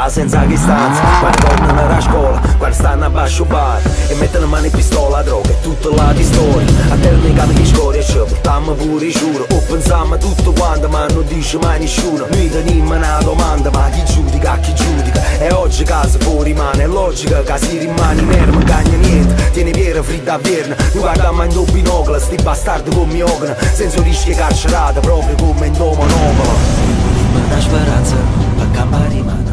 fa senza che stanza. Quando tornano da scuola, quando stanno a basso bar e mettono mano in pistola, droga e tutta la di storia. A termine cani di scoria ci portammo pure giuro. O pensammo tutto quanto ma non dice mai nessuno. Noi teniamo una domanda, ma chi giudica, chi giudica? E oggi casa fuori rimane, è logica che si rimane inerme, non cagna niente. Tieni piera fritta a verna, noi guardiamo in due binocoli, sti bastardi con miocna, senza rischio carcerata, proprio come in domo nomo. Una speranza, per campare